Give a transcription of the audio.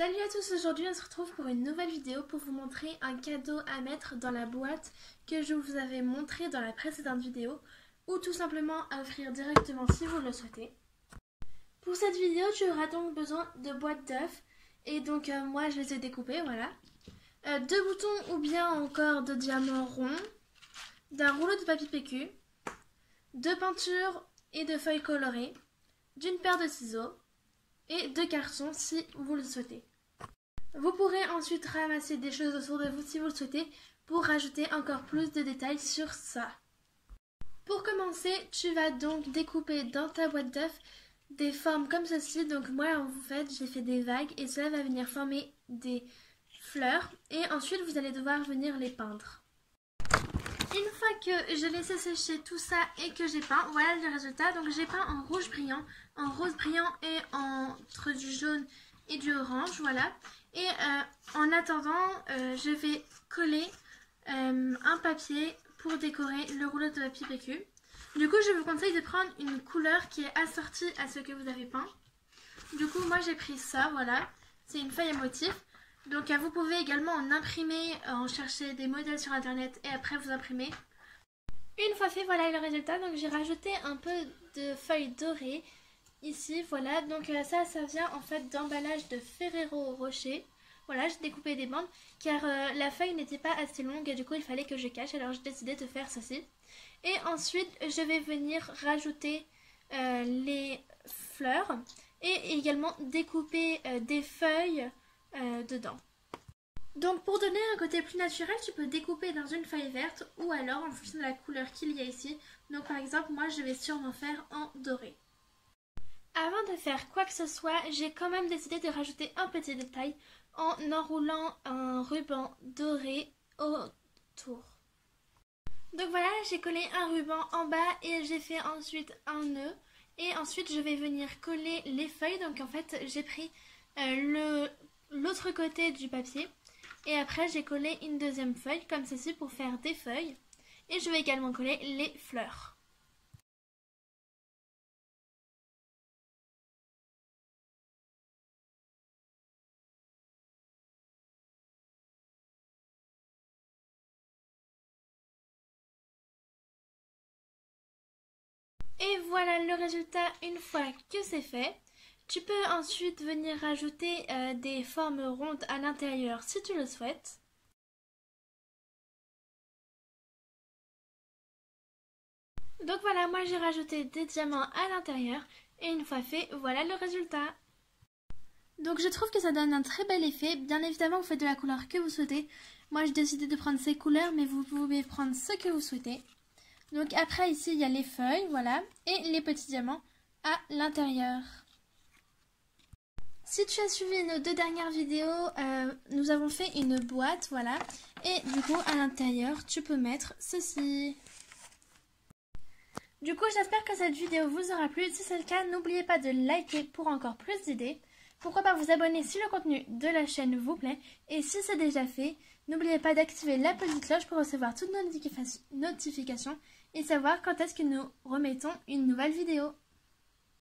Salut à tous, aujourd'hui on se retrouve pour une nouvelle vidéo pour vous montrer un cadeau à mettre dans la boîte que je vous avais montré dans la précédente vidéo ou tout simplement à offrir directement si vous le souhaitez. Pour cette vidéo tu auras donc besoin de boîtes d'œufs et donc moi je les ai découpées, voilà. Deux boutons ou bien encore de diamants ronds, d'un rouleau de papier PQ, de peinture et de feuilles colorées, d'une paire de ciseaux et de cartons si vous le souhaitez. Vous pourrez ensuite ramasser des choses autour de vous si vous le souhaitez pour rajouter encore plus de détails sur ça. Pour commencer, tu vas donc découper dans ta boîte d'œufs des formes comme ceci. Donc moi en fait j'ai fait des vagues et cela va venir former des fleurs et ensuite vous allez devoir venir les peindre. Une fois que j'ai laissé sécher tout ça et que j'ai peint, voilà le résultat. Donc j'ai peint en rouge brillant, en rose brillant et entre du jaune et du orange, voilà. Et en attendant, je vais coller un papier pour décorer le rouleau de papier PQ. Du coup, je vous conseille de prendre une couleur qui est assortie à ce que vous avez peint. Du coup, moi j'ai pris ça, voilà. C'est une feuille à motif. Donc vous pouvez également en imprimer, en chercher des modèles sur internet et après vous imprimer. Une fois fait, voilà le résultat. Donc j'ai rajouté un peu de feuilles dorées ici, voilà. Donc ça vient en fait d'emballage de Ferrero Rocher. Voilà, j'ai découpé des bandes car la feuille n'était pas assez longue et du coup il fallait que je cache. Alors j'ai décidé de faire ceci. Et ensuite je vais venir rajouter les fleurs et également découper des feuilles dedans. Donc pour donner un côté plus naturel, tu peux découper dans une feuille verte ou alors en fonction de la couleur qu'il y a ici. Donc par exemple, moi je vais sûrement faire en doré. Avant de faire quoi que ce soit, j'ai quand même décidé de rajouter un petit détail en enroulant un ruban doré autour. Donc voilà, j'ai collé un ruban en bas et j'ai fait ensuite un nœud. Et ensuite je vais venir coller les feuilles. Donc en fait j'ai pris l'autre côté du papier et après j'ai collé une deuxième feuille comme ceci pour faire des feuilles et je vais également coller les fleurs. Et voilà le résultat une fois que c'est fait. Tu peux ensuite venir rajouter des formes rondes à l'intérieur si tu le souhaites. Donc voilà, moi j'ai rajouté des diamants à l'intérieur et une fois fait, voilà le résultat. Donc je trouve que ça donne un très bel effet. Bien évidemment, vous faites de la couleur que vous souhaitez. Moi j'ai décidé de prendre ces couleurs, mais vous pouvez prendre ce que vous souhaitez. Donc après ici, il y a les feuilles, voilà, et les petits diamants à l'intérieur. Si tu as suivi nos deux dernières vidéos, nous avons fait une boîte, voilà. Et du coup, à l'intérieur, tu peux mettre ceci. Du coup, j'espère que cette vidéo vous aura plu. Si c'est le cas, n'oubliez pas de liker pour encore plus d'idées. Pourquoi pas vous abonner si le contenu de la chaîne vous plaît. Et si c'est déjà fait, n'oubliez pas d'activer la petite cloche pour recevoir toutes nos notifications et savoir quand est-ce que nous remettons une nouvelle vidéo.